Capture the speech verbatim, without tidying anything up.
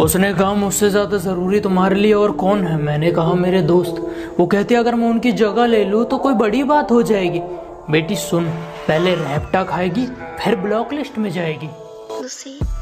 उसने कहा मुझसे ज्यादा जरूरी तुम्हारे लिए और कौन है। मैंने कहा मेरे दोस्त। वो कहती अगर मैं उनकी जगह ले लूँ तो कोई बड़ी बात हो जाएगी। बेटी सुन, पहले रैप्टा खाएगी फिर ब्लॉक लिस्ट में जाएगी। लूसी